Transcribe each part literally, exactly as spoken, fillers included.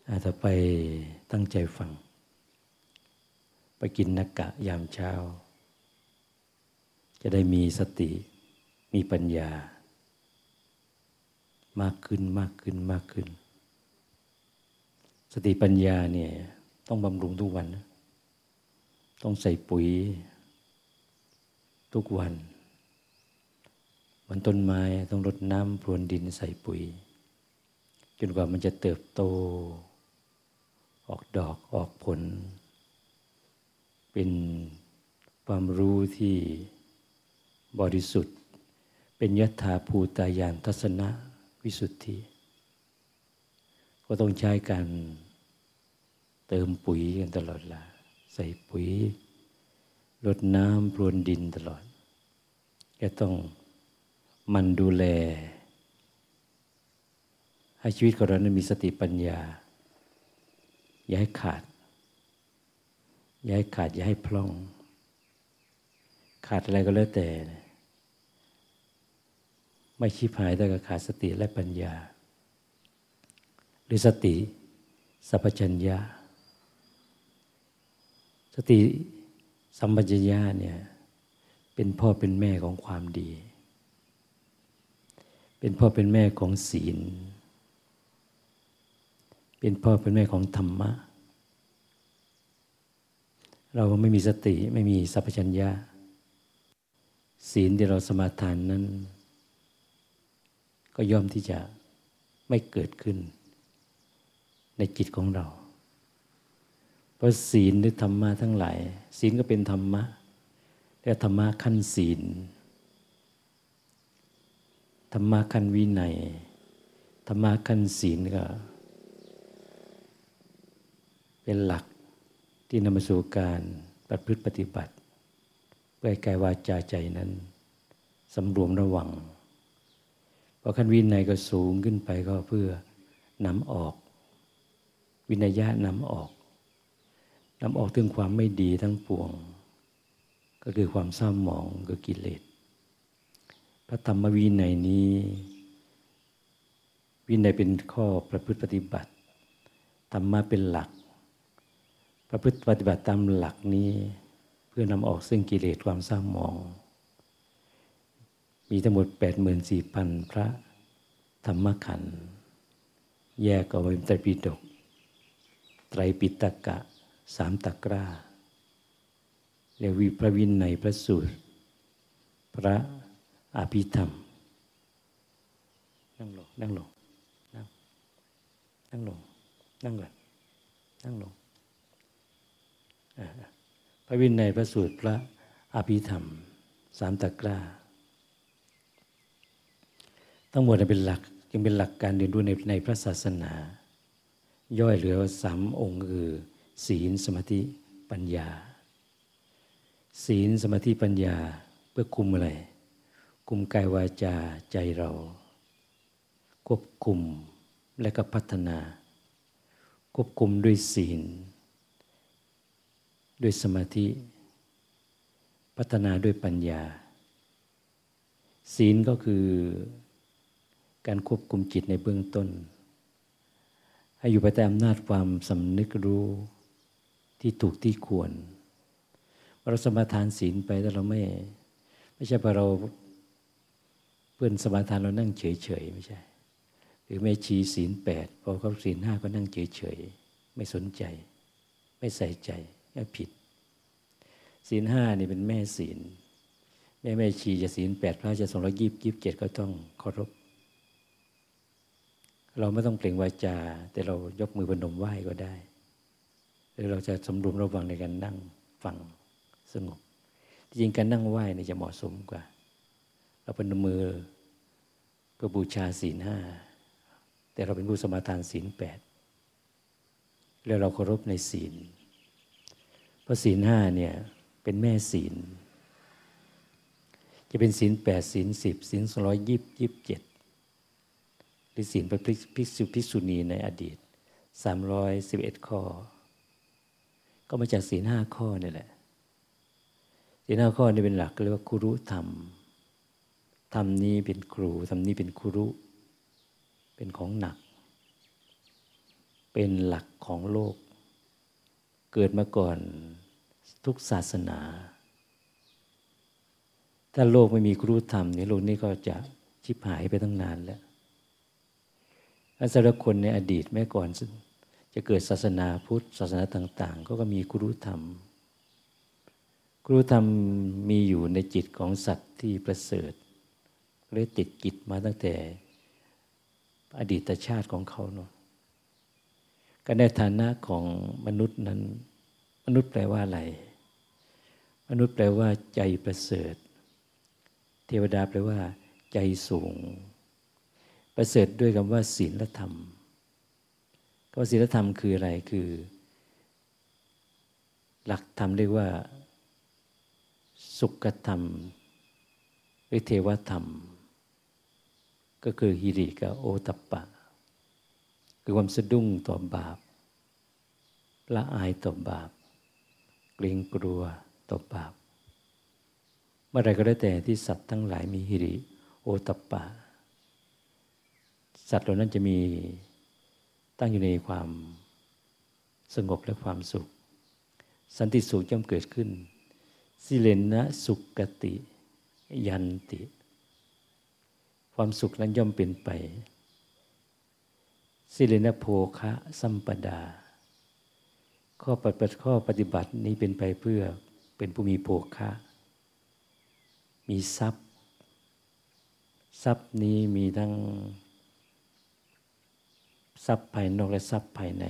ต่อไปตั้งใจฟังไปกินนักกะยามเช้าจะได้มีสติมีปัญญามากขึ้นมากขึ้นมากขึ้นสติปัญญาเนี่ยต้องบำรุงทุกวันนะต้องใส่ปุ๋ยทุกวันเหมือนต้นไม้ต้องรดน้ำพรวนดินใส่ปุ๋ยจนกว่ามันจะเติบโตออกดอกออกผลเป็นความรู้ที่บริสุทธิ์เป็นยถาภูตญาณทัศนะวิสุทธิก็ต้องใช้การเติมปุ๋ยกันตลอดละใส่ปุ๋ยรดน้ำพรวนดินตลอดก็ต้องมันดูแลให้ชีวิตของเรานั้นมีสติปัญญาอย่าให้ขาดอย่าให้ขาดอย่าให้พร่องขาดอะไรก็แล้วแต่ไม่ชิบหายแต่ก็ขาดสติและปัญญาหรือสติสัพพัญญะสติสัมปชัญญะเนี่ยเป็นพ่อเป็นแม่ของความดีเป็นพ่อเป็นแม่ของศีลเป็นพ่อเป็นแม่ของธรรมะเราไม่มีสติไม่มีสัพพัญญะศีลที่เราสมาทานนั้นก็ย่อมที่จะไม่เกิดขึ้นในจิตของเราเพราะศีลหรือธรรมะทั้งหลายศีลก็เป็นธรรมะและธรรมะขั้นศีลธรรมะขั้นวินัยธรรมะขั้นศีลก็เป็นหลักที่นำมาสู่การประพฤติปฏิบัติเพื่อให้กายวาจาใจนั้นสำรวมระวังพอขั้นวินัยก็สูงขึ้นไปก็เพื่อนำออกวินัยะนำออกนำออกถึงความไม่ดีทั้งปวงก็คือความเศร้าหมองคือกิเลสพระธรรมวินัยนี้วินัยเป็นข้อประพฤติปฏิบัติธรรมะเป็นหลักประพฤติปฏิบัติตามหลักนี้เพื่อนำออกซึ่งกิเลสความเศร้าหมองมีทั้งหมด แปดหมื่นสี่พัน พระธรรมขันธ์แยกออกเป็นไตรปิฎกไตรปิฎกะสามตะกร้าเรียกวิพระวินัยพระสูตรพระอภิธรรมนั่งลงนั่งลงนั่งนั่งลงนั่งก่อนนั่งลงพระวินัยพระสูตรพระอภิธรรมสามตะกร้าทั้งหมดเป็นหลักจึงเป็นหลักการเรียนรู้ในในพระศาสนาย่อยเหลือสามองค์คือศีลสมาธิปัญญาศีลสมาธิปัญญาเพื่อคุมอะไรคุมกายวาจาใจเราควบคุมและก็พัฒนาควบคุมด้วยศีลด้วยสมาธิพัฒนาด้วยปัญญาศีลก็คือการควบคุมจิตในเบื้องต้นให้อยู่ภายใต้อำนาจความสำนึกรู้ที่ถูกที่ควรเราสมาทานศีลไปแต่เราไม่ไม่ใช่พอเราเพื่อนสมาทานเรานั่งเฉยๆไม่ใช่หรือแม่ชีศีลแปดพอเขาศีลห้าก็นั่งเฉยๆไม่สนใจไม่ใส่ใจก็ผิดศีลห้านี่เป็นแม่ศีลแม่แม่ชีจะศีลแปดพระจะสองร้อยยี่สิบยี่สิบเจ็ดก็ต้องเคารพเราไม่ต้องเปล่งวาจาแต่เรายกมือพนมไหว้ก็ได้หรือเราจะสำรวมระวังในการนั่งฟังสงบจริงๆการนั่งไหว้นี่จะเหมาะสมกว่าเราพนมมือเพื่อบูชาศีลห้าแต่เราเป็นผู้สมาทานศีลแปดแล้วเราเคารพในศีลเพราะศีลห้าเนี่ยเป็นแม่ศีลจะเป็นศีลแปดศีลสิบศีลสองร้อยยี่สิบยี่สิบเจ็ดหรือศีลพระภิกษุภิกษุณีในอดีตสามร้อยสิบเอ็ดข้อก็มาจากศีลห้าข้อนี่แหละศีลห้าข้อนี่เป็นหลักเรียกว่าคุรุธรรมธรรมนี้เป็นครูธรรมนี้เป็นคุรุเป็นของหนักเป็นหลักของโลกเกิดมาก่อนทุกศาสนาถ้าโลกไม่มีครูธรรมนี่โลกนี้ก็จะชิบหายไปตั้งนานแล้วและสารคนในอดีตแม้ก่อนจะเกิดศาสนาพุทธศาสนาต่างๆก็ก็มีครูธรรมครูธรรมมีอยู่ในจิตของสัตว์ที่ประเสริฐเลยติดจิตมาตั้งแต่อดีตชาติของเขาเนาะก็ในฐานะของมนุษย์นั้นมนุษย์แปลว่าอะไรมนุษย์แปลว่าใจประเสริฐเทวดาแปลว่าใจสูงประเสริฐด้วยคำว่าศีลธรรมคำว่าศีลธรรมคืออะไรคือหลักธรรมเรียกว่าสุขธรรมหรือเทวธรรมก็คือหิริกับโอตัปปะคือความสะดุ้งต่อบาปละอายต่อบาปเกรงกลัวต่อบาปเมื่อไรก็ได้แต่ที่สัตว์ทั้งหลายมีหิริโอตัปปะสัตว์เหล่านั้นจะมีตั้งอยู่ในความสงบและความสุขสันติสุขย่อมเกิดขึ้นสิเลนะสุขกติยันติความสุขนั้นย่อมเป็นไปสิเลนะโภคะสัมปดาข้อปฏิบัติข้อปฏิบัตินี้เป็นไปเพื่อเป็นผู้มีโภคะมีทรัพย์ทรัพย์นี้มีทั้งทรัพย์ภายนอกและทรัพย์ภายใน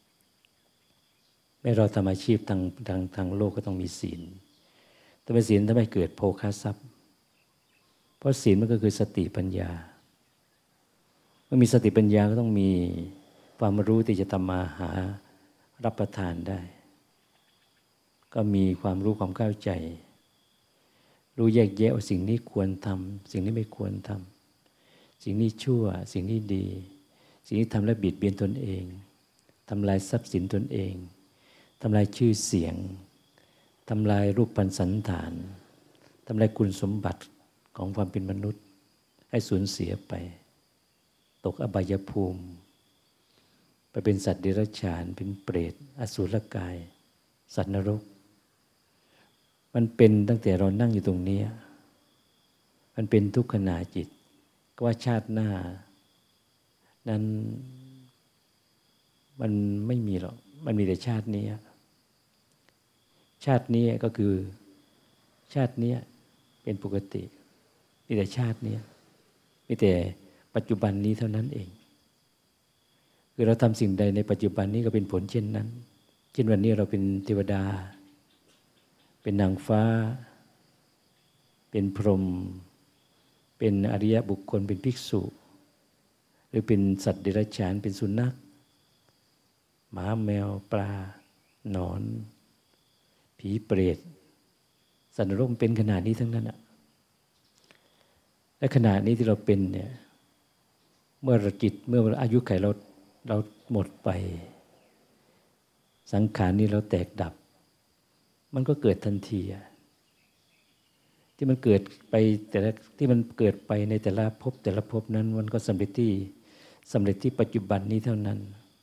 แม้เราทำอาชีพทางทางทางโลกก็ต้องมีศีลแต่เป็นศีลทำให้เกิดโภคะทรัพย์เพราะศีลมันก็คือสติปัญญาเมื่อมีสติปัญญาก็ต้องมีความรู้ที่จะทำมาหารับประทานได้ก็มีความรู้ความเข้าใจรู้แยกแยะว่าสิ่งนี้ควรทำสิ่งนี้ไม่ควรทำสิ่งนี้ชั่วสิ่งนี้ดีสิ่งนี้ทำแล้วบิดเบียนตนเองทำลายทรัพย์สินตนเองทำลายชื่อเสียงทำลายรูปพรรณสันฐานทำลายคุณสมบัติของความเป็นมนุษย์ให้สูญเสียไปตกอบายภูมิไปเป็นสัตว์เดรัจฉานเป็นเปรตอสุรกายสัตว์นรกมันเป็นตั้งแต่เรานั่งอยู่ตรงนี้มันเป็นทุกขณะจิตก็ว่าชาติหน้านั้นมันไม่มีหรอกมันมีแต่ชาตินี้ชาตินี้ก็คือชาตินี้เป็นปกติมีแต่ชาตินี้มีแต่ปัจจุบันนี้เท่านั้นเองคือเราทำสิ่งใดในปัจจุบันนี้ก็เป็นผลเช่นนั้นเช่นวันนี้เราเป็นเทวดาเป็นนางฟ้าเป็นพรหมเป็นอริยบุคคลเป็นภิกษุหรือเป็นสัตว์เดรัจฉานเป็นสุนัขหมาแมวปลาหนอนผีเปรตสัตว์นรกเป็นขนาดนี้ทั้งนั้นอะและขนาดนี้ที่เราเป็นเนี่ยเมื่อเราจิตเมื่ออายุไขเราเราหมดไปสังขารนี้เราแตกดับมันก็เกิดทันทีที่มันเกิดไปแต่ละที่มันเกิดไปในแต่ละภพแต่ละภพนั้นมันก็สำเร็จที่สำเร็จที่ปัจจุบันนี้เท่านั้น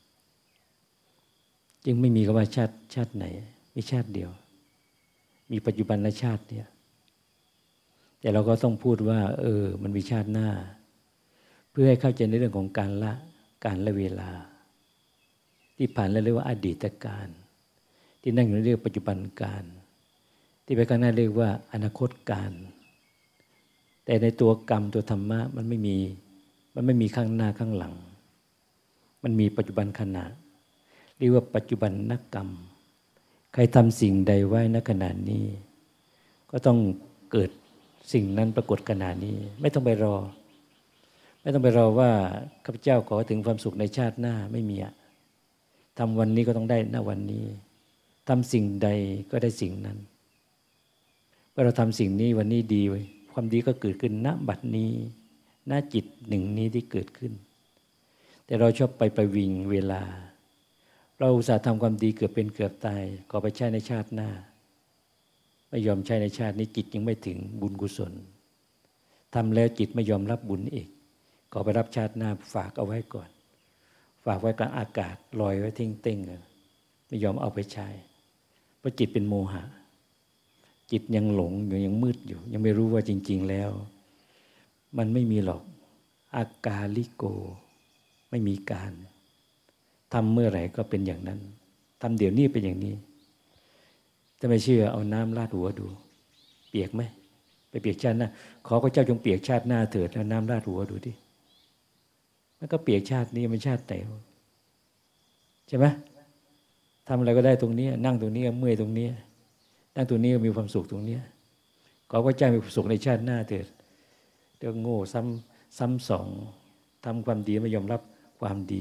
จึงไม่มีคำว่าชาติชาติไหนมีชาติเดียวมีปัจจุบันและชาติเนี่ยแต่เราก็ต้องพูดว่าเออมันมีชาติหน้าเพื่อให้เข้าใจในเรื่องของการละการละเวลาที่ผ่านแล้วเรียกว่าอดีตการที่นั่งอยู่เรียกปัจจุบันการที่ไปข้างหน้าเรียกว่าอนาคตการแต่ในตัวกรรมตัวธรรมะมันไม่มีมันไม่มีข้างหน้าข้างหลังมันมีปัจจุบันขณะเรียกว่าปัจจุบันนักกรรมใครทำสิ่งใดไว้ณขณะนี้ก็ต้องเกิดสิ่งนั้นปรากฏขณะนี้ไม่ต้องไปรอไม่ต้องไปรอว่าข้าพเจ้าขอถึงความสุขในชาติหน้าไม่มีอะทำวันนี้ก็ต้องได้ณวันนี้ทำสิ่งใดก็ได้สิ่งนั้นเมื่อเราทำสิ่งนี้วันนี้ดีไว้ความดีก็เกิดขึ้นณบัดนี้ณจิตหนึ่งนี้ที่เกิดขึ้นแต่เราชอบไปประวิงเวลาเราอุตส่าห์ทำความดีเกือบเป็นเกือบตายขอไปใช้ในชาติหน้าไม่ยอมใช้ในชาตินี้จิตยังไม่ถึงบุญกุศลทำแล้วจิตไม่ยอมรับบุญอีกขอไปรับชาติหน้าฝากเอาไว้ก่อนฝากไว้กลางอากาศลอยไว้ทิ้งเต้งไม่ยอมเอาไปใช้เพราะจิตเป็นโมหะจิตยังหลงอยู่ยังมืดอยู่ยังไม่รู้ว่าจริงๆแล้วมันไม่มีหรอกอากาลิโกไม่มีการทำเมื่อไหร่ก็เป็นอย่างนั้นทำเดี๋ยวนี้เป็นอย่างนี้ถ้าไม่เชื่อเอาน้ำราดหัวดูเปียกไหมไปเปียกชาติหน้าขอพระเจ้าจงเปียกชาติหน้าเถิดแล้วน้ำราดหัวดูดิมันก็เปียกชาตินี้มันชาติไหนใช่ไหมทำอะไรก็ได้ตรงนี้นั่งตรงนี้เมื่อยตรงนี้นั่งตรงนี้ก็มีความสุขตรงนี้ขอพระเจ้ามีความสุขในชาติหน้าเถิดเดี๋ยวโง่ซ้ำซ้ำสองทำความดีไม่ยอมรับความดี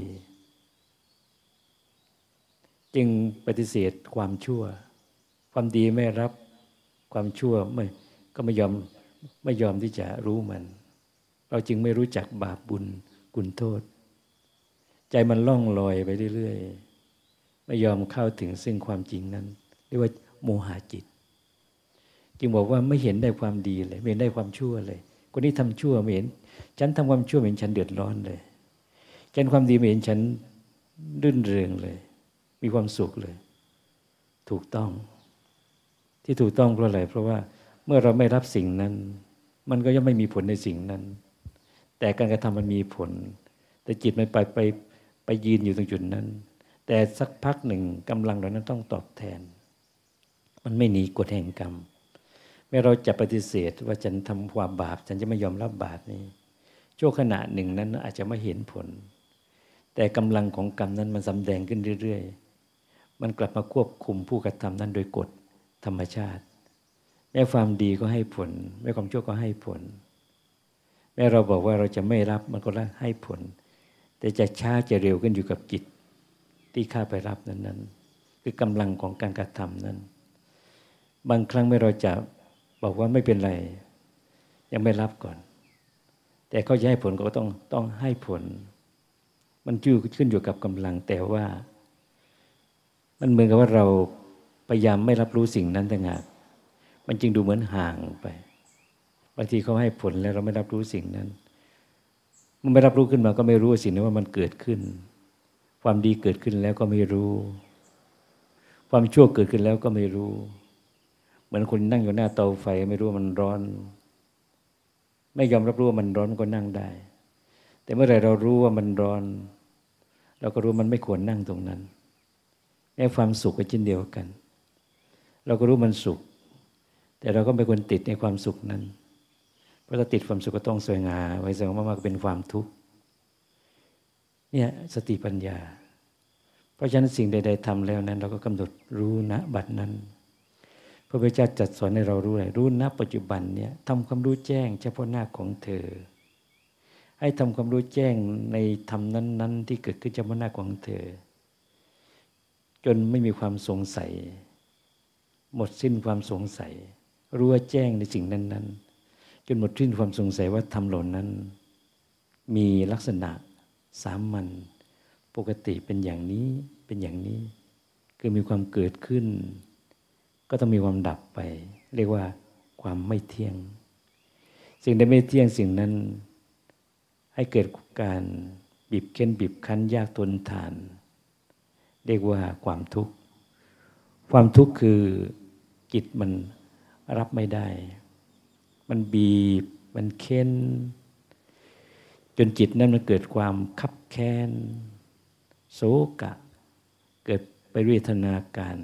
จึงปฏิเสธความชั่วความดีไม่รับความชั่วไม่ก็ไม่ยอมไม่ยอมที่จะรู้มันเราจึงไม่รู้จักบาปบุญกุญโทษใจมันล่องลอยไปเรื่อยๆไม่ยอมเข้าถึงซึ่งความจริงนั้นเรียกว่าโมหะจิตจึงบอกว่าไม่เห็นได้ความดีเลยไม่เห็นได้ความชั่วเลยคนนี้ทำชั่วไม่เห็นฉันทำความชั่วไม่เห็นฉันเดือดร้อนเลยฉันความดีไม่เห็นฉันรื่นเริงเลยมีความสุขเลยถูกต้องที่ถูกต้องเพราะอะไรเพราะว่าเมื่อเราไม่รับสิ่งนั้นมันก็ย่อมไม่มีผลในสิ่งนั้นแต่การกระทำมันมีผลแต่จิตมันไปไปไปยืนอยู่ตรงจุดนั้นแต่สักพักหนึ่งกำลังเรานั้นต้องตอบแทนมันไม่หนีกฎแห่งกรรมแม้เราจะปฏิเสธว่าฉันทำความบาปฉันจะไม่ยอมรับบาปนี้ชั่วขณะหนึ่งนั้นอาจจะไม่เห็นผลแต่กำลังของกรรมนั้นมันสำแดงขึ้นเรื่อยๆมันกลับมาควบคุมผู้กระทำนั้นโดยกฎธรรมชาติแม้ความดีก็ให้ผลแม้ความชั่วก็ให้ผลแม้เราบอกว่าเราจะไม่รับมันก็ให้ผลแต่จะช้าจะเร็วขึ้นอยู่กับจิตที่ข้าไปรับนั้นๆคือกำลังของการกระทำนั้นบางครั้งไม่เราจะบอกว่าไม่เป็นไรยังไม่รับก่อนแต่เขาจะให้ผลก็ต้องต้องให้ผลมันขึ้นอยู่กับกำลังแต่ว่ามันเหมือนกับว่าเราพยายามไม่รับรู้สิ่งนั้นต่างหากมันจึงดูเหมือนห่างไปบางทีเขาให้ผลแล้วเราไม่รับรู้สิ่งนั้นมันไม่รับรู้ขึ้นมาก็ไม่รู้สิ่งนั้นว่ามันเกิดขึ้นความดีเกิดขึ้นแล้วก็ไม่รู้ความชั่วเกิดขึ้นแล้วก็ไม่รู้เหมือนคนนั่งอยู่หน้าเตาไฟไม่รู้ว่ามันร้อนไม่ยอมรับรู้ว่ามันร้อนก็นั่งได้แต่เมื่อไหร่เรารู้ว่ามันร้อนเราก็รู้มันไม่ควรนั่งตรงนั้นแม้ความสุขก็เช่นเดียวกันเราก็รู้มันสุขแต่เราก็ไม่ควรติดในความสุขนั้นเพราะถ้าติดความสุขก็ต้องสวยงามไว้แสดงว่ามากเป็นความทุกข์เนี่ยสติปัญญาเพราะฉะนั้นสิ่งใดๆทำแล้วนั้นเราก็กำหนดรู้ณบัดนั้นพระพุทธเจ้าจัดสอนให้เรารู้อะไรรู้ณปัจจุบันเนี่ยทำความรู้แจ้งเฉพาะหน้าของเธอให้ทำความรู้แจ้งในธรรมนั้นๆที่เกิดขึ้นเฉพาะหน้าของเธอจนไม่มีความสงสัยหมดสิ้นความสงสัยรู้แจ้งในสิ่งนั้นๆจนหมดสิ้นความสงสัยว่าธรรมเหล่านั้นมีลักษณะสามัญปกติเป็นอย่างนี้เป็นอย่างนี้คือมีความเกิดขึ้นก็ต้องมีความดับไปเรียกว่าความไม่เที่ยงสิ่งใดไม่เที่ยงสิ่งนั้นให้เกิดการบีบเค้นบีบคั้นยากทนทานเรียกว่าความทุกข์ความทุกข์คือจิตมันรับไม่ได้มันบีบมันเค้นจนจิตนั้นมันเกิดความคับแค้นโศกะเกิดไปเวทนาการ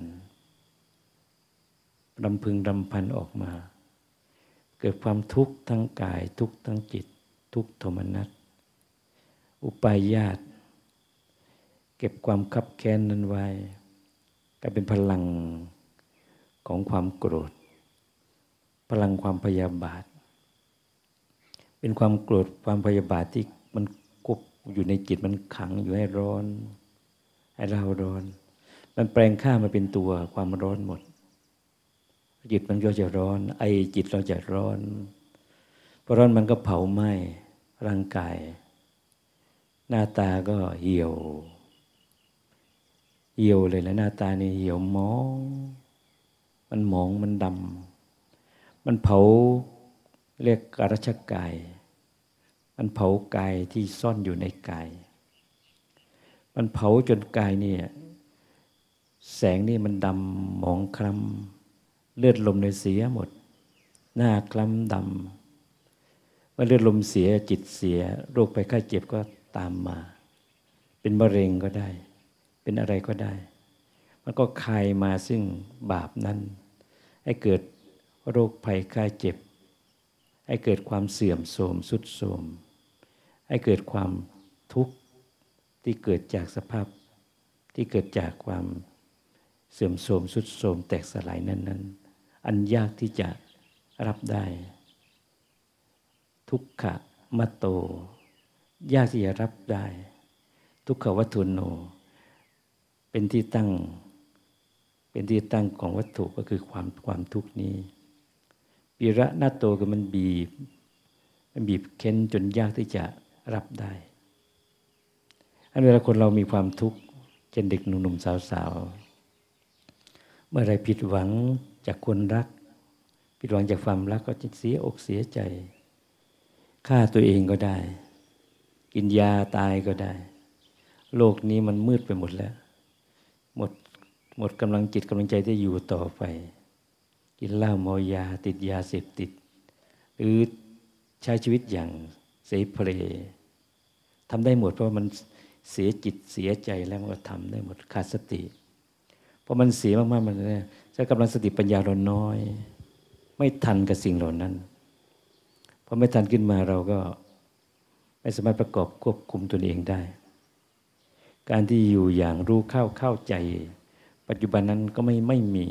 รำพึงรำพันออกมาเกิดความทุกข์ทั้งกายทุกข์ทั้งจิตทุกข์โทมนัสอุปาญาตเก็บความคับแค้นนั้นไว้กลายเป็นพลังของความโกรธพลังความพยาบาทเป็นความโกรธความพยาบาทที่มันกบอยู่ในจิตมันขังอยู่ให้ร้อนให้เราร้อนมันแปลงข้ามาเป็นตัวความร้อนหมดจิตมันก็จะร้อนไอจิตเราจะร้อนพอร้อนมันก็เผาไหม้ร่างกายหน้าตาก็เหี่ยวเหี่ยวเลยแล้วหน้าตานี่เหี่ยวหมองมันหมองมันดำมันเผาเรียกกรัชกายมันเผากายที่ซ่อนอยู่ในกายมันเผาจนกายเนี่ยแสงนี่มันดำหมองคล้ำเลือดลมในเสียหมดหน้าคล้ำดำเมื่อเลือดลมเสียจิตเสียโรคภัยไข้เจ็บก็ตามมาเป็นมะเร็งก็ได้เป็นอะไรก็ได้มันก็คายมาซึ่งบาปนั้นให้เกิดโรคภัยไข้เจ็บให้เกิดความเสื่อมโทรมทรุดโทรมให้เกิดความทุกข์ที่เกิดจากสภาพที่เกิดจากความเสื่อมโทรมทรุดโทรมแตกสลายนั้นๆอันยากที่จะรับได้ทุกขะมะโตยากที่จะรับได้ทุกขวัตถุโนเป็นที่ตั้งเป็นที่ตั้งของวัตถุก็คือความความทุกข์นี้ปิระนาโตคือมันบีบมันบีบเค้นจนยากที่จะรับได้อันเวลาคนเรามีความทุกข์เช่นเด็กหนุ่มๆสาวๆเมื่อไรผิดหวังจากคนรักผิดหวังจากความรักก็จะเสียอกเสียใจฆ่าตัวเองก็ได้กินยาตายก็ได้โลกนี้มันมืดไปหมดแล้วหมดหมดกำลังจิตกำลังใจที่อยู่ต่อไปกินเหล้าเมายาติดยาเสพติดหรือใช้ชีวิตอย่างเสเพลทำได้หมดเพราะมันเสียจิตเสียใจแล้วมันก็ทำได้หมดขาดสติเพราะมันเสียมากๆมันเนี่ยใช้กำลังสติปัญญาเราน้อยไม่ทันกับสิ่งเหล่านั้นพอไม่ทันขึ้นมาเราก็ไม่สามารถประกอบควบคุมตัวเองได้การที่อยู่อย่างรู้เข้าเข้าใจปัจจุบันนั้นก็ไม่ไม่มี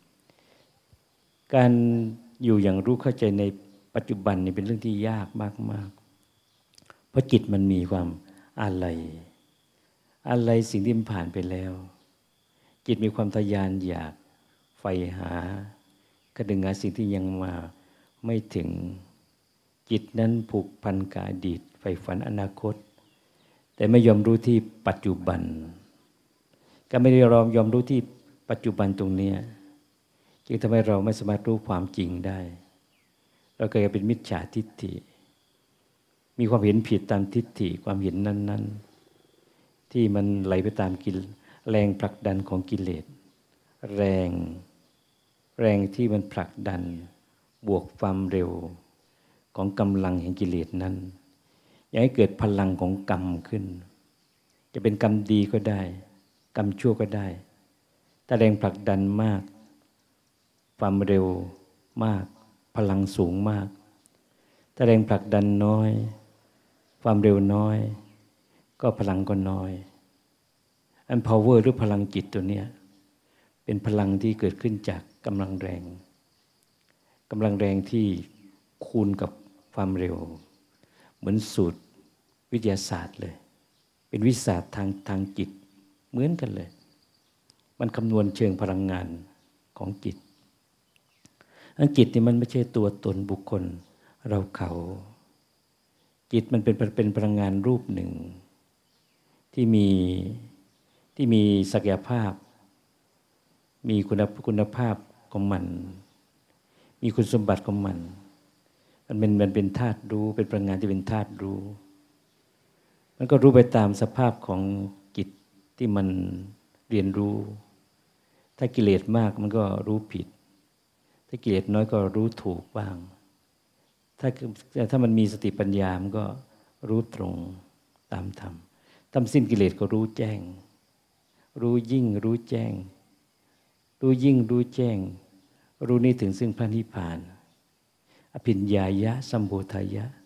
การอยู่อย่างรู้เข้าใจในปัจจุบันนี่เป็นเรื่องที่ยากมากๆเพราะจิตมันมีความอะไรอะไรสิ่งที่มันผ่านไปแล้วจิตมีความทะยานอยากใฝ่หากระดึงหาสิ่งที่ยังมาไม่ถึงจิตนั้นผูกพันกับอดีตใฝ่ฝันอนาคตแต่ไม่ยอมรู้ที่ปัจจุบันก็ไม่ได้ยอมยอมรู้ที่ปัจจุบันตรงนี้จึงทำให้เราไม่สามารถรู้ความจริงได้เราเกิดเป็นมิจฉาทิฏฐิมีความเห็นผิดตามทิฏฐิความเห็นนั้นๆที่มันไหลไปตามกิเลสแรงผลักดันของกิเลสแรงแรงที่มันผลักดันบวกความเร็วของกำลังแห่งกิเลสนั้นอยากให้เกิดพลังของกรรมขึ้นจะเป็นกรรมดีก็ได้กรรมชั่วก็ได้ถ้าแรงผลักดันมากความเร็วมากพลังสูงมากถ้าแรงผลักดันน้อยความเร็วน้อยก็พลังก็น้อยอัน power หรือพลังจิตตัวเนี้ยเป็นพลังที่เกิดขึ้นจากกำลังแรงกำลังแรงที่คูณกับความเร็วเหมือนสูตรวิทยาศาสตร์เลยเป็นวิทยาศาสตร์ทางทางจิตเหมือนกันเลยมันคำนวณเชิงพลังงานของจิตอันจิตนี่มันไม่ใช่ตัวตนบุคคลเราเขาจิตมันเป็นเป็นพลังงานรูปหนึ่งที่มีที่มีศักยภาพมีคุณคุณภาพของมันมีคุณสมบัติของมันมันเป็นมันเป็นธาตุรู้เป็นพลังงานที่เป็นธาตุรู้มันก็รู้ไปตามสภาพของจิตที่มันเรียนรู้ถ้ากิเลสมากมันก็รู้ผิดถ้ากิเลสน้อยก็รู้ถูกบ้างถ้าถ้ามันมีสติปัญญามันก็รู้ตรงตามธรรมทำสิ้นกิเลสก็รู้แจ้งรู้ยิ่งรู้แจ้งรู้ยิ่งรู้แจ้งรู้นี้ถึงซึ่งพระนิพพานอภิญญายะสัมโพธายะ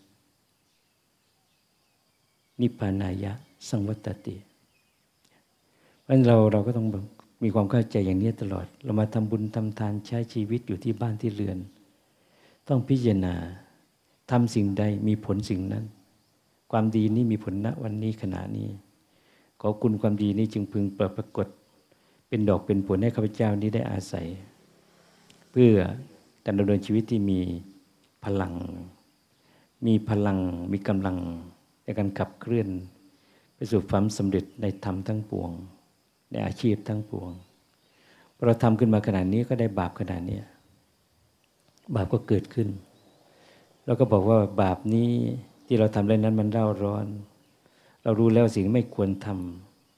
นิพพานายะสังวัตติเพราะฉะนั้นเราเราก็ต้องมีความเข้าใจอย่างนี้ตลอดเรามาทำบุญทำทานใช้ชีวิตอยู่ที่บ้านที่เรือนต้องพิจารณาทำสิ่งใดมีผลสิ่งนั้นความดีนี้มีผลณวันนี้ขณะนี้ขอคุณความดีนี้จึงพึงปรากฏเป็นดอกเป็นผลให้ข้าพเจ้านี้ได้อาศัยเพื่อการดำเนินชีวิตที่มีพลังมีพลังมีกำลังในการขับเคลื่อนไปสู่ความสำเร็จในธรรมทั้งปวงในอาชีพทั้งปวงเราทำขึ้นมาขนาดนี้ก็ได้บาปขนาดนี้บาปก็เกิดขึ้นเราก็บอกว่าบาปนี้ที่เราทำเรื่องนั้นมันเร่าร้อนเรารู้แล้วสิ่งไม่ควรท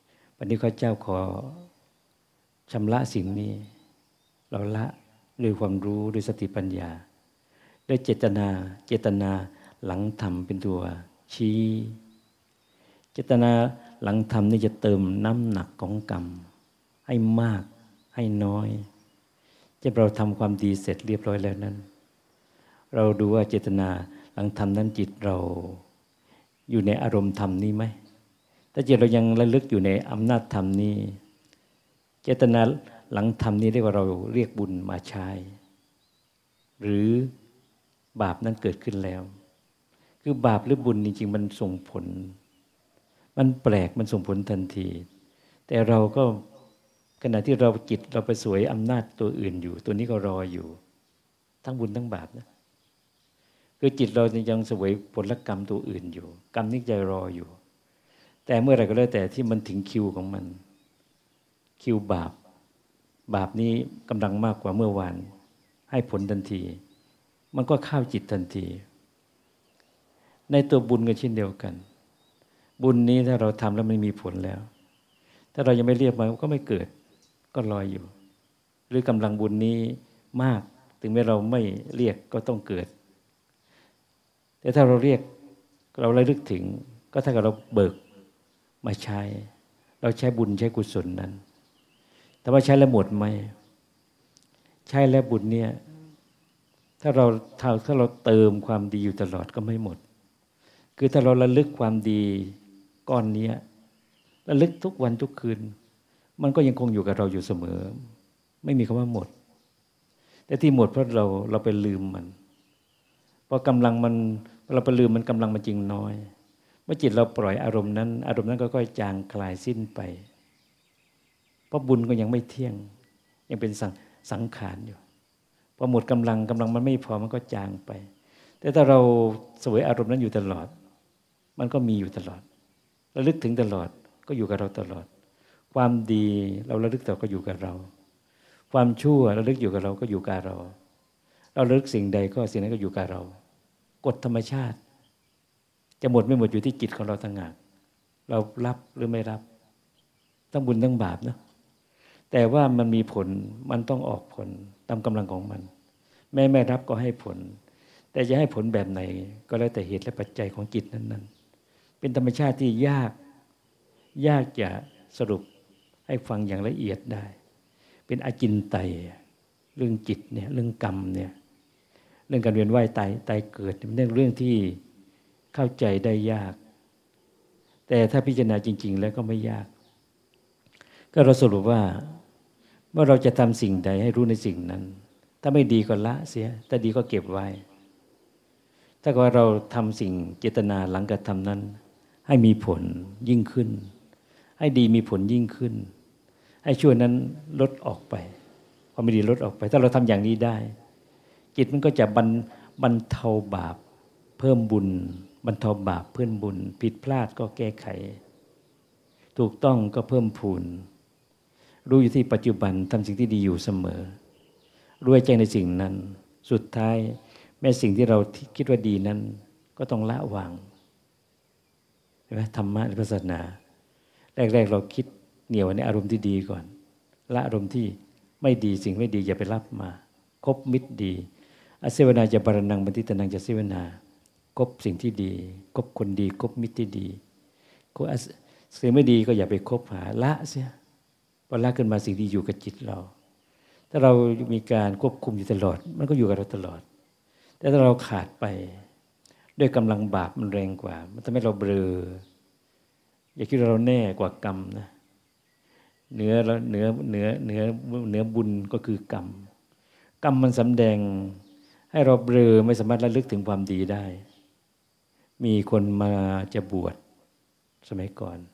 วันนี้ข้าเจ้าขอชำระสิ่งนี้เราละด้วยความรู้ด้วยสติปัญญาด้วยเจตนาเจตนาหลังธรรมเป็นตัวชี้เจตนาหลังธรรมนี่จะเติมน้ำหนักของกรรมให้มากให้น้อยจะเราทำความดีเสร็จเรียบร้อยแล้วนั้นเราดูว่าเจตนาหลังธรรมนั้นจิตเราอยู่ในอารมณ์ธรรมนี้ไหมถ้าจิตเรายังระลึกอยู่ในอำนาจธรรมนี้เจตนาหลังธรรมนี้เรียกว่าเราเรียกบุญมาใช้หรือบาปนั้นเกิดขึ้นแล้วคือบาปหรือบุญจริงๆมันส่งผลมันแปลกมันส่งผลทันทีแต่เราก็ขณะที่เราจิตเราไปสวยอำนาจตัวอื่นอยู่ตัวนี้ก็รออยู่ทั้งบุญทั้งบาปนะคือจิตเรายังเสวยผลกรรมตัวอื่นอยู่กรรมนี้จะรออยู่แต่เมื่อไหร่ก็แล้วแต่ที่มันถึงคิวของมันคิวบาปบาปนี้กำลังมากกว่าเมื่อวานให้ผลทันทีมันก็เข้าจิตทันทีในตัวบุญก็เช่นเดียวกันบุญนี้ถ้าเราทำแล้วมันมีผลแล้วถ้าเรายังไม่เรียกมันก็ไม่เกิดก็ลอยอยู่หรือกำลังบุญนี้มากถึงแม้เราไม่เรียกก็ต้องเกิดแต่ถ้าเราเรียกเราระลึกถึงก็ถ้าเราเบิกมาใช้เราใช้บุญใช้กุศลนั้นแต่ว่าใช้แล้วหมดไหมใช้แล้วบุญเนี่ยถ้าเราถ้าถ้าเราเติมความดีอยู่ตลอดก็ไม่หมดคือถ้าเราระลึกความดีก้อนนี้ระลึกทุกวันทุกคืนมันก็ยังคงอยู่กับเราอยู่เสมอไม่มีคำว่าหมดแต่ที่หมดเพราะเราเราไปลืมมันเพราะกำลังมันเราไปลืมมันกำลังมันจริงน้อยเมื่อจิตเราปล่อยอารมณ์นั้นอารมณ์นั้นก็ค่อยจางคลายสิ้นไปเพราะบุญก็ยังไม่เที่ยงยังเป็นสังสังขารอยู่พอหมดกำลังกำลังมันไม่พอมันก็จางไปแต่ถ้าเราเสวยอารมณ์นั้นอยู่ตลอดมันก็มีอยู่ตลอดระลึกถึงตลอดก็อยู่กับเราตลอดความดีเราระลึกต่อก็อยู่กับเราความชั่วระลึกอยู่กับเราก็อยู่กับเราเราระลึกสิ่งใดก็สิ่งนั้นก็อยู่กับเรากฎธรรมชาติจะหมดไม่หมดอยู่ที่จิตของเราต่างหากเรารับหรือไม่รับทั้งบุญทั้งบาปนะแต่ว่ามันมีผลมันต้องออกผลตามกำลังของมันแม้ไม่รับก็ให้ผลแต่จะให้ผลแบบไหนก็แล้วแต่เหตุและปัจจัยของจิตนั้นๆเป็นธรรมชาติที่ยากยากจะสรุปให้ฟังอย่างละเอียดได้เป็นอจินไตยเรื่องจิตเนี่ยเรื่องกรรมเนี่ยเรื่องการเวียนว่ายตายตายเกิดเป็นเรื่องที่เข้าใจได้ยากแต่ถ้าพิจารณาจริงๆแล้วก็ไม่ยากก็เราสรุปว่าเมื่อเราจะทำสิ่งใดให้รู้ในสิ่งนั้นถ้าไม่ดีก็ละเสียถ้าดีก็เก็บไว้ถ้าว่าเราทำสิ่งเจตนาหลังการทำนั้นให้มีผลยิ่งขึ้นให้ดีมีผลยิ่งขึ้นให้ชั่วนั้นลดออกไปความไม่ดีลดออกไปถ้าเราทำอย่างนี้ได้จิตมันก็จะบรรบรรเทาบาปเพิ่มบุญบรรเทาบาปเพิ่มบุญผิดพลาดก็แก้ไขถูกต้องก็เพิ่มพูนรู้อยู่ที่ปัจจุบันทำสิ่งที่ดีอยู่เสมอรู้แจ้งในสิ่งนั้นสุดท้ายแม้สิ่งที่เราคิดว่าดีนั้นก็ต้องละวางใช่ไหมธรรมะในศาสนาแรกๆเราคิดเหนียวในอารมณ์ที่ดีก่อนละอารมณ์ที่ไม่ดีสิ่งไม่ดีอย่าไปรับมาคบมิตรดีอเสวนาจะบารนังบันทิตนังจะเสวนาคบสิ่งที่ดีคบคนดีคบมิตรที่ดีคบสิ่งไม่ดีก็อย่าไปคบหาละเสียพอละขึ้นมาสิ่งดีอยู่กับจิตเราถ้าเรามีการควบคุมอยู่ตลอดมันก็อยู่กับเราตลอดแต่ถ้าเราขาดไปด้วยกำลังบาปมันแรงกว่ามันทำให้เราเบลออย่าคิดว่าเราแน่กว่ากรรมนะเหนือเหนือเหนือเหนือเหนือบุญก็คือกรรมกรรมมันสำแดงให้เราเบลอไม่สามารถระลึกถึงความดีได้มีคนมาจะบวชสมัยก่อน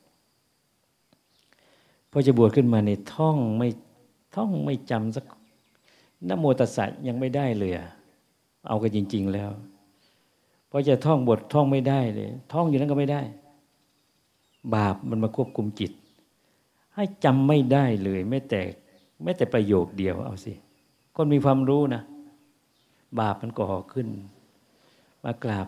พอจะบวชขึ้นมาในท่องไม่ท่องไม่จำสักนะโมตัสสะยังไม่ได้เลยเอากันจริงๆแล้วพอจะท่องบทท่องไม่ได้เลยท่องอยู่นั้นก็ไม่ได้บาปมันมาควบคุมจิตให้จำไม่ได้เลยแม้แต่แม้แต่ประโยคเดียวเอาสิคนมีความรู้นะบาปมันก่อขึ้นมากราบ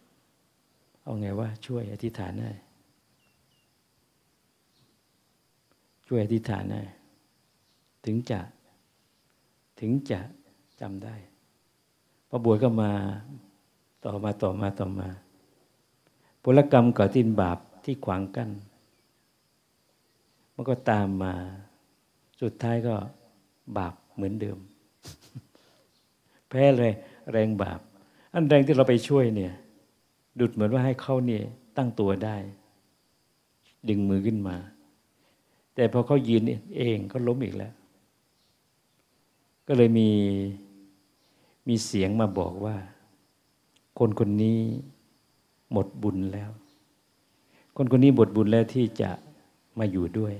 เอาไงว่าช่วยอธิษฐานให้ช่วยอธิษฐานได้ถึงจะถึงจะจำได้พอบวชก็มาต่อมาต่อมาต่อมาผลกรรมก่อที่บาปที่ขวางกั้นมันก็ตามมาสุดท้ายก็บาปเหมือนเดิมแพ้เลยแรงบาปอันแรงที่เราไปช่วยเนี่ยดุดเหมือนว่าให้เขาเนี่ยตั้งตัวได้ดึงมือขึ้นมาแต่พอเขายืนเองก็ล้มอีกแล้วก็เลยมีมีเสียงมาบอกว่าคนคนนี้หมดบุญแล้วคนคนนี้หมดบุญแล้วที่จะมาอยู่ด้วย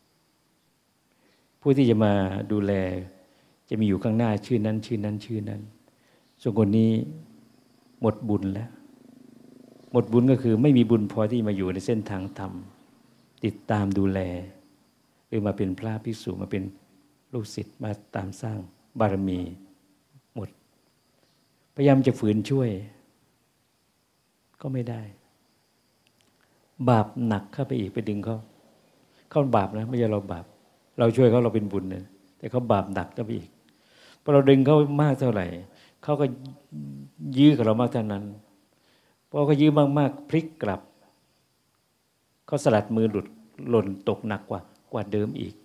ผู้ที่จะมาดูแลจะมีอยู่ข้างหน้าชื่อนั้นชื่อนั้นชื่อนั้นส่วนคนนี้หมดบุญแล้วหมดบุญก็คือไม่มีบุญพอที่มาอยู่ในเส้นทางธรรมติดตามดูแลหรือมาเป็นพระภิกษุมาเป็นลูกศิษย์มาตามสร้างบารมีหมดพยายามจะฝืนช่วยก็ไม่ได้บาปหนักเข้าไปอีกไปดึงเขาเขาบาปนะไม่ใช่เราบาปเราช่วยเขาเราเป็นบุญนะแต่เขาบาปหนักเข้าไปอีกพอเราดึงเขามากเท่าไหร่เขาก็ยื้อกับเรามากเท่านั้นพอเขายื้อมากๆพลิกกลับเขาสลัดมือหลุดหล่นตกหนักกว่ากว่าเดิมอีก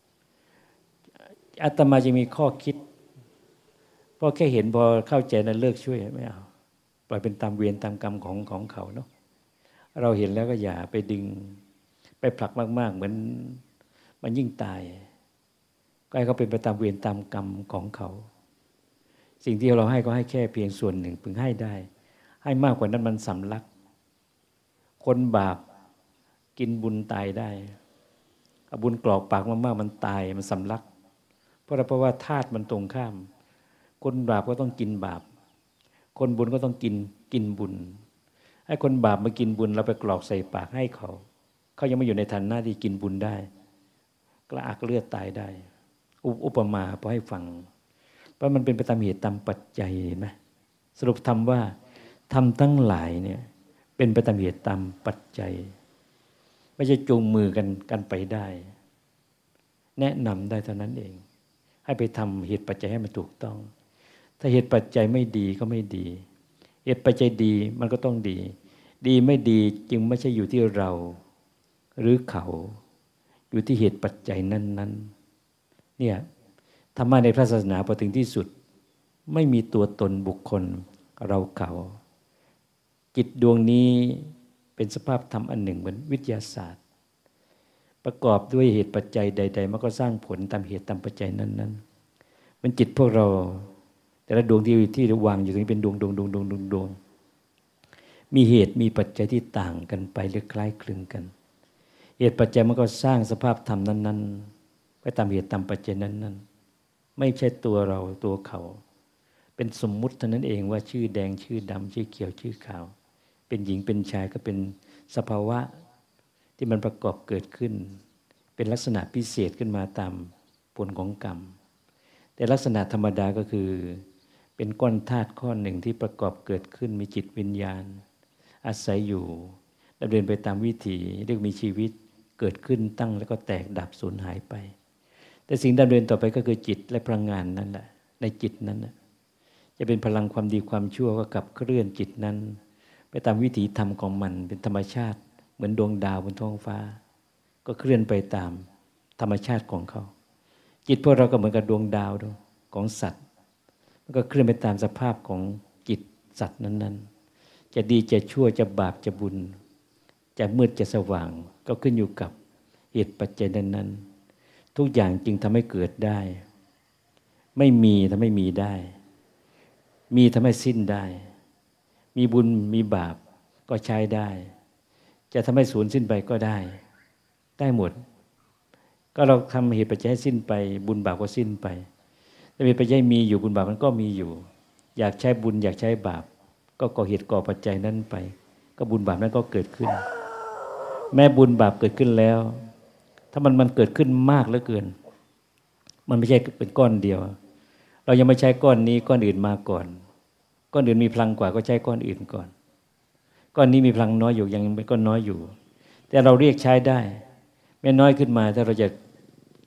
อาตมาจะมีข้อคิดพอแค่เห็นพอเข้าใจนั้นเลิกช่วยไม่เอาปล่อยเป็นตามเวรตามกรรมของของเขาเนาะเราเห็นแล้วก็อย่าไปดึงไปผลักมากๆเหมือนมันยิ่งตายก็ให้เขาเป็นไปตามเวรตามกรรมของเขาสิ่งที่เราให้ก็ให้แค่เพียงส่วนหนึ่งพึงให้ได้ให้มากกว่านั้นมันสำลักคนบาปกินบุญตายได้เอาบุญกรอกปากมากๆมันตายมันสำลักเพราะเพราะว่าธาตุมันตรงข้ามคนบาปก็ต้องกินบาปคนบุญก็ต้องกินกินบุญให้คนบาปมากินบุญเราไปกรอกใส่ปากให้เขาเขายังไม่อยู่ในฐานะที่กินบุญได้กระอักเลือดตายได้อุปมาพอให้ฟังเพราะมันเป็นไปตามเหตุตามปัจจัยเห็นไหมสรุปทำว่าทำทั้งหลายเนี่ยเป็นไปตามเหตุตามปัจจัยไม่ใช่จูงมือกันกันไปได้แนะนำได้เท่านั้นเองให้ไปทำเหตุปัจจัยให้มันถูกต้องถ้าเหตุปัจจัยไม่ดีก็ไม่ดีเหตุปัจจัยดีมันก็ต้องดีดีไม่ดีจึงไม่ใช่อยู่ที่เราหรือเขาอยู่ที่เหตุปัจจัยนั้นๆเนี่ยธรรมะในพระศาสนาพอถึงที่สุดไม่มีตัวตนบุคคลเราเขาจิตดวงนี้เป็นสภาพธรรมอันหนึ่งเหมือนวิทยาศาสตร์ประกอบด้วยเหตุปัจจัยใดๆมันก็สร้างผลตามเหตุตามปัจจัยนั้นๆมันจิตพวกเราแต่ละดวงที่ที่วางอยู่ตรงนี้เป็นดวงดวงดวงดวงดวงดวงมีเหตุมีปัจจัยที่ต่างกันไปหรือคล้ายคลึงกันเหตุปัจจัยมันก็สร้างสภาพธรรมนั้นๆไปตามเหตุตามปัจจัยนั้นๆไม่ใช่ตัวเราตัวเขาเป็นสมมุติเท่านั้นเองว่าชื่อแดงชื่อดำชื่อเขียวชื่อขาวเป็นหญิงเป็นชายก็เป็นสภาวะที่มันประกอบเกิดขึ้นเป็นลักษณะพิเศษขึ้นมาตามผลของกรรมแต่ลักษณะธรรมดาก็คือเป็นก้อนธาตุข้อหนึ่งที่ประกอบเกิดขึ้นมีจิตวิญญาณอาศัยอยู่ดำเนินไปตามวิถีเรียกมีชีวิตเกิดขึ้นตั้งแล้วก็แตกดับสูญหายไปแต่สิ่งดำเนินต่อไปก็คือจิตและพลังงานนั่นแหละในจิตนั้นจะเป็นพลังความดีความชั่วก็ขับเคลื่อนจิตนั้นไปตามวิถีธรรมของมันเป็นธรรมชาติเหมือนดวงดาวบนท้องฟ้าก็เคลื่อนไปตามธรรมชาติของเขาจิตพวกเราก็เหมือนกับดวงดาวของสัตว์มันก็เคลื่อนไปตามสภาพของจิตสัตว์นั้นๆจะดีจะชั่วจะบาปจะบุญจะมืดจะสว่างก็ขึ้นอยู่กับเหตุปัจจัยนั้นๆทุกอย่างจึงทำให้เกิดได้ไม่มีทำให้มีได้มีทำให้สิ้นได้มีบุญมีบาปก็ใช้ได้จะทำให้สูญสิ้นไปก็ได้ได้หมดก็เราทำเหตุปัจจัยให้สิ้นไปบุญบาปก็สิ้นไปแต่เหตุปัจจัยมีอยู่บุญบาปมันก็มีอยู่อยากใช้บุญอยากใช้บาปก็ก่อเหตุก่อปัจจัยนั้นไปก็บุญบาปนั้นก็เกิดขึ้นแม้บุญบาปเกิดขึ้นแล้วถ้ามันมันเกิดขึ้นมากเหลือเกินมันไม่ใช่เป็นก้อนเดียวเรายังไม่ใช้ก้อนนี้ก้อนอื่นมาก่อนก้อนอื่นมีพลังกว่าก็ใช้ก้อนอื่นก่อนก้อนนี้มีพลังน้อยอยู่ยังเป็นก้อนน้อยอยู่แต่เราเรียกใช้ได้แม้น้อยขึ้นมาถ้าเราจะ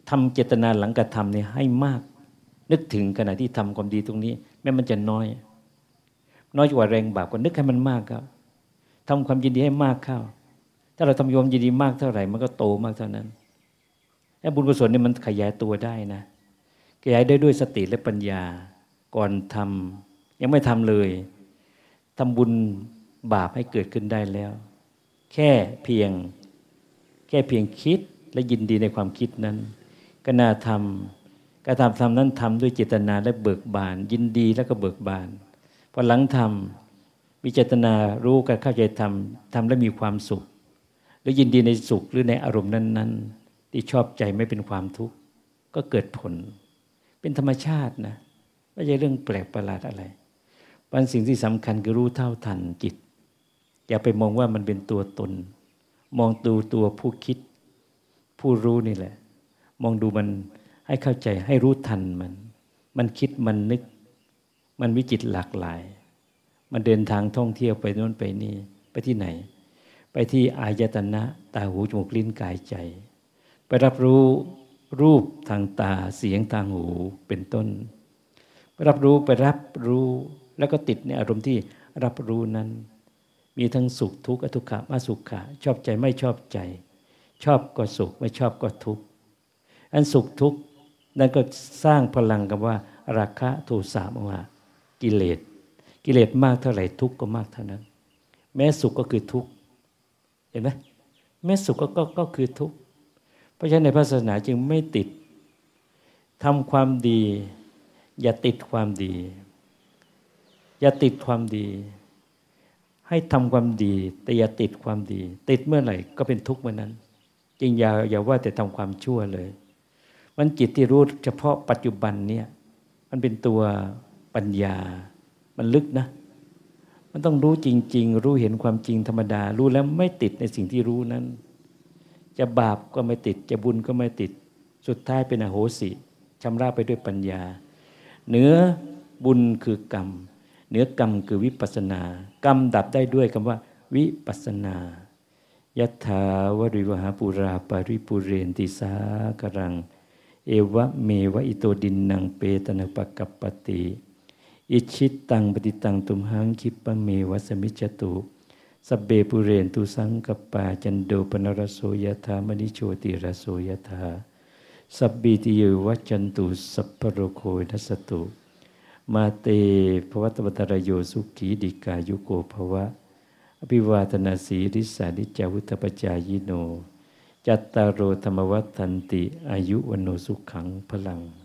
ทำเจตนาหลังกระทำเนี่ยให้มากนึกถึงขณะที่ทำความดีตรงนี้แม้มันจะน้อยน้อยกว่าแรงบาปก็นึกให้มันมากครับทำความยินดีให้มากเข้าถ้าเราทำความยินดีมากเท่าไหร่มันก็โตมากเท่านั้นและบุญกุศลเนี่ยมันขยายตัวได้นะขยายได้ด้วยสติและปัญญาก่อนทำยังไม่ทำเลยทำบุญบาปให้เกิดขึ้นได้แล้วแค่เพียงแค่เพียงคิดและยินดีในความคิดนั้นก็น่าทำการทำทำนั้นทำด้วยเจตนาและเบิกบานยินดีแล้วก็เบิกบานพอหลังทำมีเจตนารู้การเข้าใจทำทำแล้วมีความสุขหรือยินดีในสุขหรือในอารมณ์นั้นๆที่ชอบใจไม่เป็นความทุกข์ก็เกิดผลเป็นธรรมชาตินะไม่ใช่เรื่องแปลกประหลาดอะไรเป็นสิ่งที่สำคัญคือรู้เท่าทันจิตอย่าไปมองว่ามันเป็นตัวตนมองดูตัวผู้คิดผู้รู้นี่แหละมองดูมันให้เข้าใจให้รู้ทันมันมันคิดมันนึกมันวิจิตรหลากหลายมันเดินทางท่องเที่ยวไปโน่นไปนี่ไปที่ไหนไปที่อายตนะตาหูจมูกลิ้นกายใจไปรับรู้รูปทางตาเสียงทางหูเป็นต้นไปรับรู้ไปรับรู้แล้วก็ติดในอารมณ์ที่รับรู้นั้นมีทั้งสุขทุกข์อทุกขะอสุขะชอบใจไม่ชอบใจชอบก็สุขไม่ชอบก็ทุกข์อันสุขทุกข์นั่นก็สร้างพลังกับว่าราคะโทสะโมหะกิเลสกิเลสมากเท่าไหร่ทุกข์ก็มากเท่านั้นแม้สุขก็คือทุกข์เห็นไหมแม้สุขก็ก็ก็คือทุกข์เพราะฉะนั้นในพระศาสนาจึงไม่ติดทำความดีอย่าติดความดีอย่าติดความดีให้ทำความดีแต่อย่าติดความดีติดเมื่อไหร่ก็เป็นทุกข์เมื่อนั้นจริงอย่าอย่าว่าแต่ทำความชั่วเลยมันจิตที่รู้เฉพาะปัจจุบันเนี่ยมันเป็นตัวปัญญามันลึกนะมันต้องรู้จริงๆรู้เห็นความจริงธรรมดารู้แล้วไม่ติดในสิ่งที่รู้นั้นจะบาปก็ไม่ติดจะบุญก็ไม่ติดสุดท้ายเป็นอโหสิชำระไปด้วยปัญญาเหนือบุญคือกรรมเหนือกรรมคือวิปัสสนากรรมดับได้ด้วยคำว่าวิปัสสนายะถาวริวหาปุราปาริปุเรนติสากรังเอวะเมวะอิโตดินนังเปตนะปะกัปปติอิชิตตังปฏิตังตุมหังคิปะเมวะสมิจจตุสัพเบปุเรนตุสังกปาจันโดปนรสโสยถามณิโชติรสโสยถาสัพพิติโยวัจจันตุสัพพโรโคนัสตุมาเตภวัตวตรโยสุขีดิกายุโกภวะอภิวาทนาสีริสานิจาวุตปจายโนจัตตารโอธรรมวัฏฏันติอายุวโนสุขังพลัง